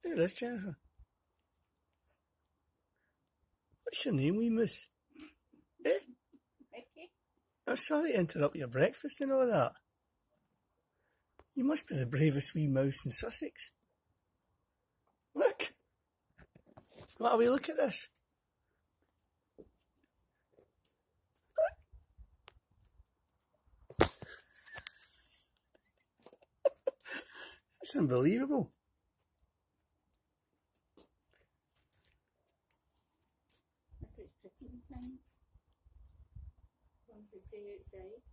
Look at this, Jennifer. What's your name, wee moose? Eh? Mickey? I'm sorry to interrupt your breakfast and all that. You must be the bravest wee mouse in Sussex. Look! What a wee look at this. That's unbelievable. That's such pretty things. Once they stay outside.